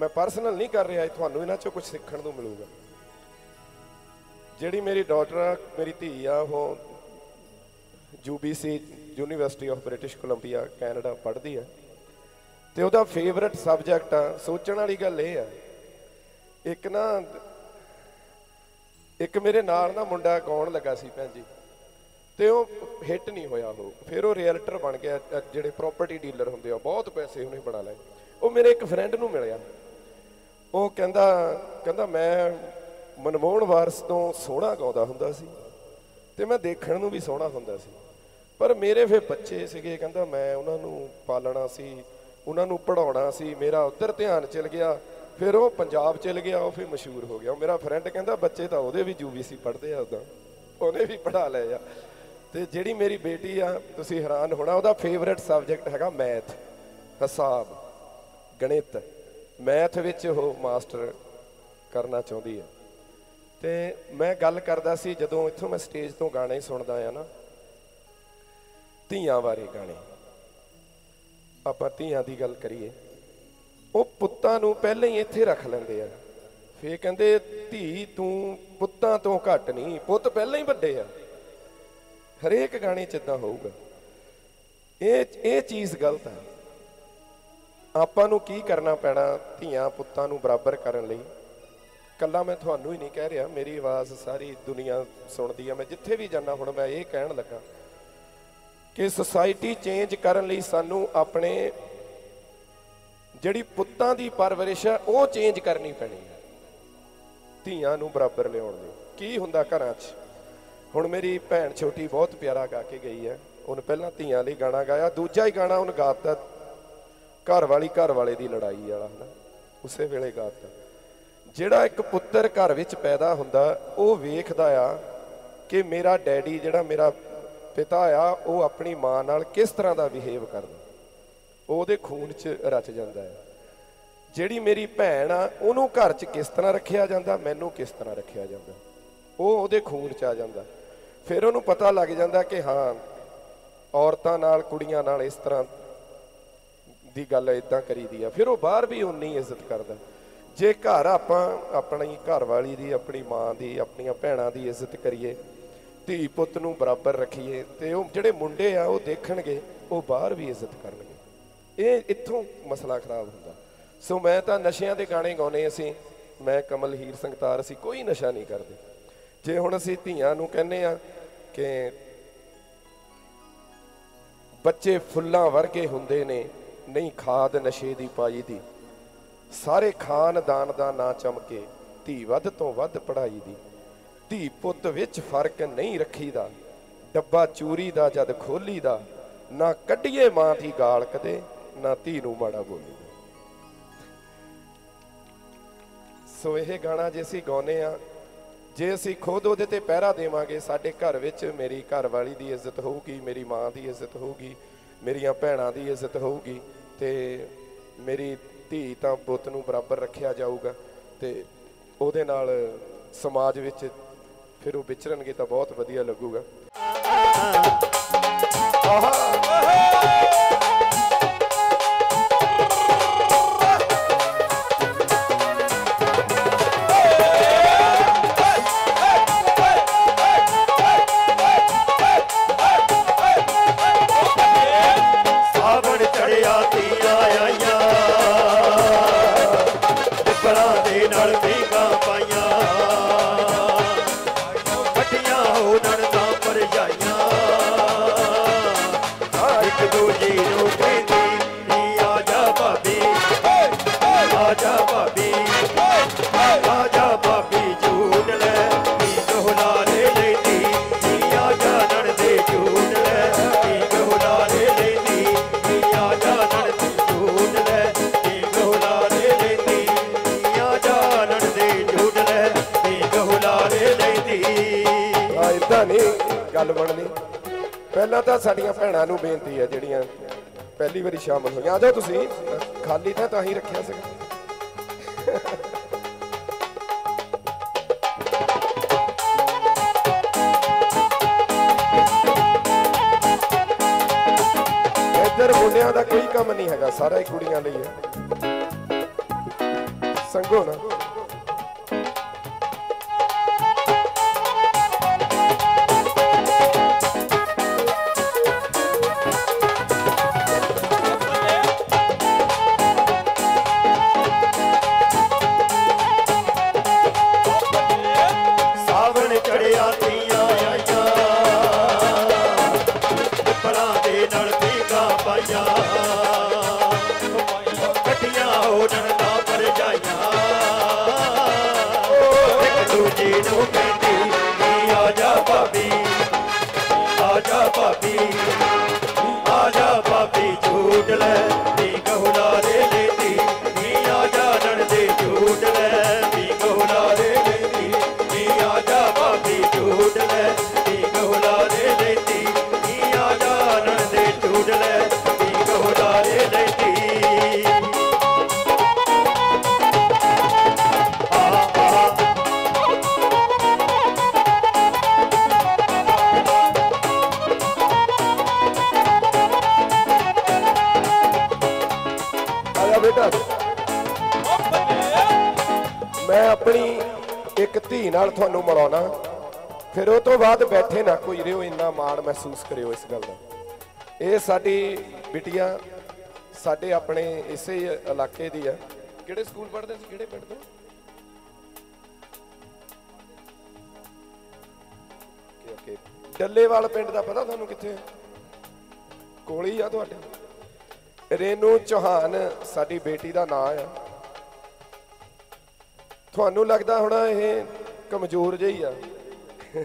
मैं परसनल नहीं कर रहा, थानू इन्हां चों कुछ सीखण नूं मिलूगा। जिहड़ी मेरी डॉटर आ, मेरी धी आ, वो UBC university of British Columbia Canada पढ़ती है, तो उसका फेवरेट सबजैक्ट आ, सोचण वाली गल ये आ, एक मेरे नाल ना मुंडा गाउण लगा सी भैन जी, तो वह हिट नहीं होया, वो फिर वो रियल्टर बन गया, जिहड़े प्रॉपर्टी डीलर होंदे आ, बहुत पैसे उन्हें बना लए। वो मेरे एक फ्रेंड नूं मिलिया, वो कहंदा मैं मनमोहन वारस तो सोहना गाउंदा हुंदा सी ते मैं देखण नूं भी सोहना हुंदा सी, पर मेरे फिर बच्चे सीगे, कहंदा मैं उन्हां नूं पालना सी, उन्हां नूं पढ़ाउणा सी, मेरा उधर ध्यान चल गया, फिर वो पंजाब चल गया, वो फिर मशहूर हो गया। मेरा फ्रेंड कहंदा बच्चे तो उहदे भी UBC पढ़ते आ, उदां उहने भी पढ़ा लए आ। ते जिहड़ी मेरी बेटी आ, तुसीं हैरान होना, उहदा फेवरेट सबजैक्ट हैगा मैथ, हिसाब, गणित, मैथ विच वो मास्टर करना चाहुंदी है। ते मैं गल करदा सी, जदों इत्थों मैं स्टेज तो गाने सुनदा आ ना, धीआं बारे गाने, आपां धीआं दी गल करिए, वो पुत्तां नूं पहले ही इत्थे रख लैंदे आ, फिर कहंदे धी तूं पुत्तां तो घट नहीं, पुत्त पहले ही वड्डे आ। हरेक गाने च इदां होऊगा, ये चीज़ गलत है। आपां नूं की करना पैना धीआं पुत्तां नूं बराबर करन लई। कल्ला मैं तुहानूं ही नहीं कह रहा, मेरी आवाज़ सारी दुनिया सुनदी है। मैं जिथे भी जाना, हुण मैं ये कहण लगा कि सोसाइटी चेंज करन लई सानूं अपने जिहड़ी पुत्तां दी परवरिश है वो चेंज करनी पैनी है, धीआं नूं बराबर लिआउण लई। की हुंदा घरां 'च, हुण मेरी भैन छोटी बहुत प्यारा गा के गई है, उन्हें पहला धीआं लई गाना गाया, दूजा ही गाना उन्हें गाता घर वाले दी लड़ाई वाला, है ना, उसे वेले गाता। जिहड़ा एक पुत्तर घर विच पैदा हुंदा, वो वेखदा आ कि मेरा डैडी जिहड़ा मेरा पिता आ, वो अपनी मां नाल किस तरह का बिहेव करदा, ਉਹਦੇ खून च रच जाता है। जिहड़ी मेरी भैन आ, ਉਹਨੂੰ घर च किस तरह रखिया जाता, मैनू किस तरह रखिया जाता, वो ਉਹਦੇ खून च आ जाता। फिर ਉਹਨੂੰ पता लग जाता कि हाँ औरतां नाल कुड़ियां नाल इस तरह दी गल इदां करी दी आ। फिर वो बाहर भी उन्नी इज्जत करदा। जे घर आपां अपनी घर वाली दी, अपनी मां दी, अपनियां भैणां दी इज्जत करिए, धी पुत्त नूं बराबर रखीए, ते वो जिहड़े मुंडे आ वो देखणगे, वो बाहर भी इज्जत करनगे। ये इत्थों मसला खराब हुंदा। सो मैं तां नशिਆਂ ਦੇ गाने गाउने, असीं मैं कमल हीर संगतार, असीं कोई नशा नहीं करते। जे हुण असीं धीआं नूं कहने आ कि बच्चे फुੱਲਾਂ वर्गे हुंदे ने, नहीं खाद नशे दी पाई दी, सारे खानदान दा ना चमके, धी वध तो वध पढ़ाई दी, धी पुੱਤ विच फर्क नहीं रखीदा, डब्बा चूरी दा जद खोली दा, ना कड्ढीए मां दी गाल कदे, ना धी नूं माड़ा बोली। सो यह गाना जे असीं गाउने आ, जे असीं खुद उहदे ते पहरा देवांगे, साडे घर विच मेरी घर वाली दी इज्जत होऊगी, मेरी मां दी इज्जत होऊगी, मेरियां भैणां दी इज्जत होऊगी, ते मेरी धी तां पुੱਤ नूं बराबर रखिया जाऊगा, ते ਉਹਦੇ ਨਾਲ समाज विच फिर वो विचरनगे तो बहुत वधिया लगूगा। गल बननी पहला तो साड़ियां भैणां नूं बेनती है जिहड़ियां पहली बारी शामिल होईयां, आ जाओ तुसीं, खाली तां ही रखिया सी। इधर मुंडियां दा कोई काम नहीं हैगा, सारा ही कुड़ियां लई है। ਸੰਗੋ ਨਾ मैं अपनी एक धी नाल तुहानू मिलाउणा फिर उस तो बाद बैठे ना कोई रहो इन्ना माण महसूस करियो इस गल दा। ये साडी बिटिया साडे अपने इसे इलाके दी है। किहड़े स्कूल पढ़दे सी किहड़े पिंड तो? ओके डल्लेवाल पिंड दा पता तुहानू कित्थे? कोल ही आ तुहाडे। रेनू चौहान साडी बेटी दा नाम है। ਤੁਹਾਨੂੰ लगता होना ये कमजोर जिही आ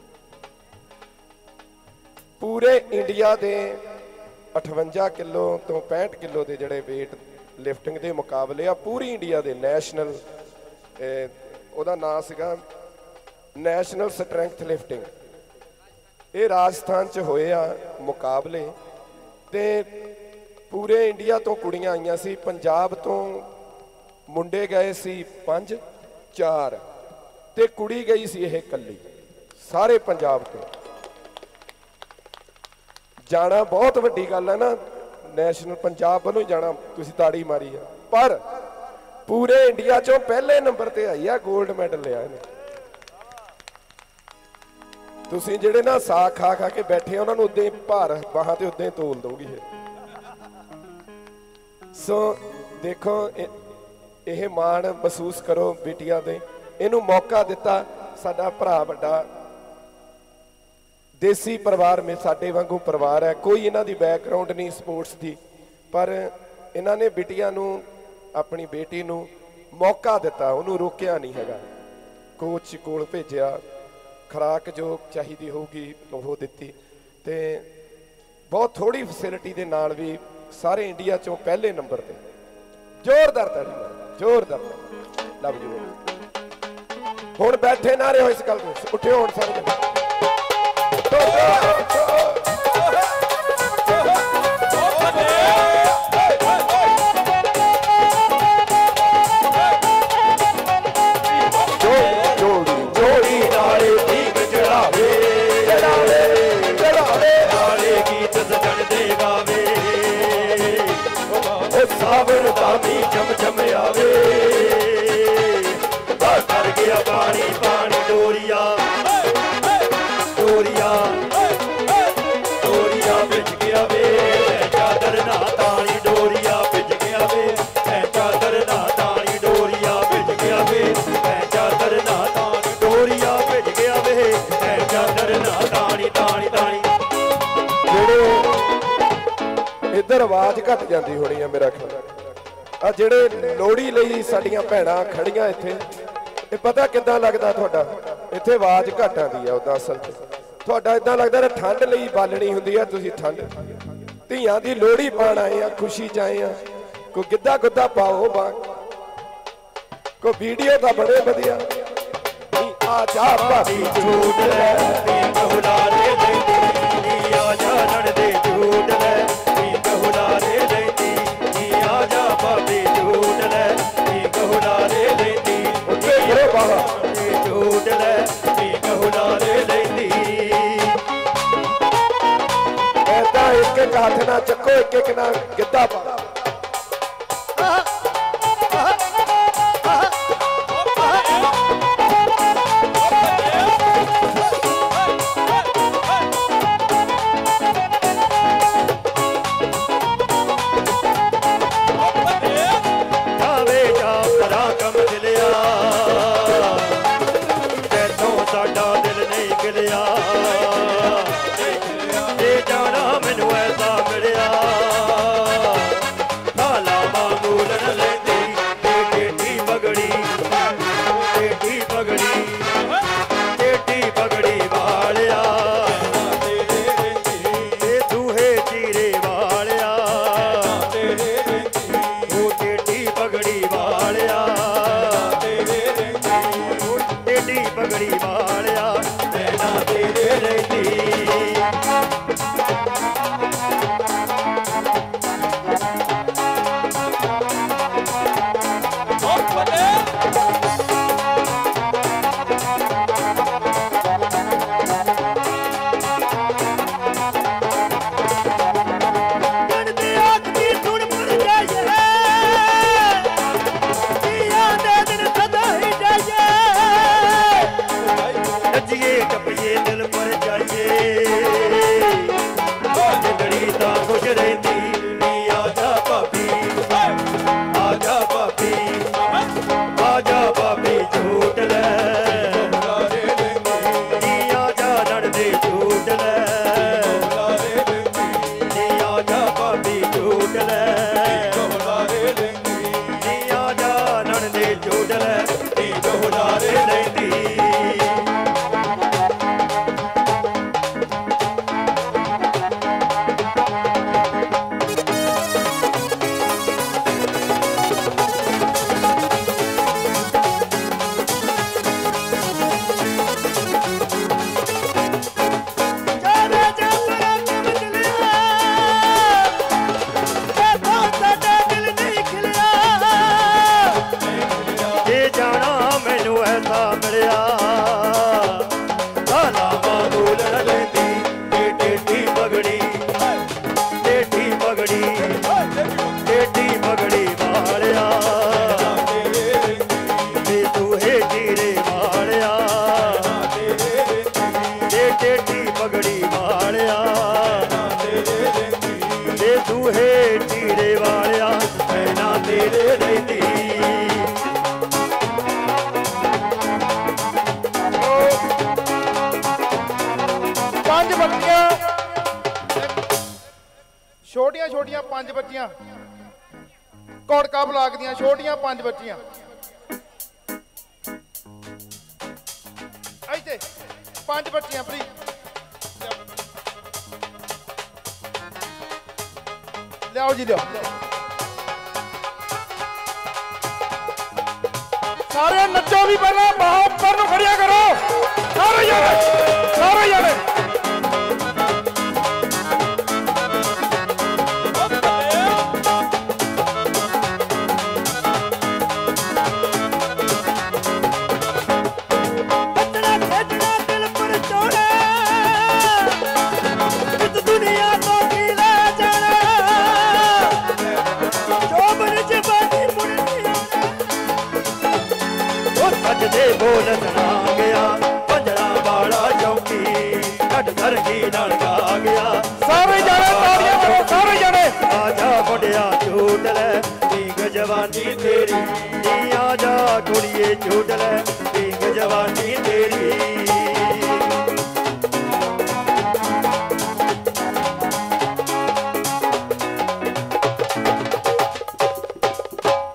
पूरे इंडिया के 58 किलो तो 65 किलो के जोड़े वेट लिफ्टिंग के मुकाबले आ पूरी इंडिया के नैशनल ਉਹਦਾ नाम सीगा नैशनल स्ट्रैंथ लिफ्टिंग। ये राजस्थान च होए आ मुकाबले ते पूरे इंडिया तो कुड़ियां आईयां सी। पंजाब तो मुंडे गए सी 5 4 ते कुड़ी गई सी यह कली। सारे पंजाब तो जाना बहुत वड्डी गल है ना। नैशनल पंजाब वालों जाना तुसी ताड़ी मारी है पर पूरे इंडिया चों पहले नंबर ते आई है। गोल्ड मैडल लिया इन्हें। तुसी जिहड़े ना साग खा खा के बैठे उन्होंने उद्दां ही भार बाहां ते उद्दां ही तोल दोगी। सो देखो ਇਹ ਮਾਣ महसूस करो बेटिया दे। इनू मौका दिता साडा भरा वड्डा देसी परिवार में साडे वांगू परिवार है। कोई इन्हां दी बैकग्राउंड नहीं स्पोर्ट्स दी पर इन्हां ने बेटिया नू अपनी बेटी नू मौका दिता। उन्होंने रोकिया नहीं हैगा। कोच कोल भेजिया खुराक जो चाहिदी होगी वो दिती ते बहुत थोड़ी फैसिलिटी दे नाल भी सारे इंडिया चों पहले नंबर ते। जोरदार ताड़ी मारो जोरदार लव यू। हुण बैठे ना रहो इस गल को उठियो हुण सारे जोड़ी नाले ठीक चढ़ावे चढ़ावे चढ़ावे नाले गीत सजण दे गावे सावन दामी जम जम आवे कर गया पानी पानी डोरिया डोरिया डोरिया बिच गया वे चादर ना ताली डोरिया बिच गया वे चादर ना ताली डोरिया बिच गया वे चादर ना ताली डोरिया बिच गया वे चादर ना ताली ताली ताली। इधर आवाज घट जाती होनी है मेरा ख्याल। आ जेड़े लोहड़ी लई साडियां भैणां खड़ियां इत्थे ये पता किद्दां लगदा तुहाडा? इत्थे आवाज घट आंदी है उदां असल तुहाडा इदां लगदा ठंड लई बालणी हुंदी है। तुसीं ठंड धीआं दी लोहड़ी पाण आए आ खुशी च आए आ। कोई गिद्धा गुद्धा पाओ कोई वीडियो तां बड़े वधिया आ जा भाभी झूठ लै बहुला दे दैंदी आ जा लड़ दे झूठ लै बहुला दे दैंदी आ जा भाभी झूठ लै बहुला दे दैंदी उत्ते करो बाहर झूठ लै बहुला दे दैंदी। ऐसा एक एक हाथ ना चक्को एक एक ना गिद्धा पा पगड़ी वालिया नैना तेरे रहती छोटिया छोटिया 5 बच्चियां घोड़का ब्लाक दियां छोटिया 5 बच्चियां ऐसे 5 बच्चियां प्लीज लियाओ जी लियाओ सारे नचो भी पहले बाहों ऊपर खड़िया करो सारे जाने बोल सुना गया पंजरा वाला चौकी नट घर की नाल गा गया सारे जाने तालियां मारो सारे जाने आजा मुंडिया झूट ले ढींग जवानी तेरी नी आजा कुड़िए झूट ले ढींग जवानी तेरी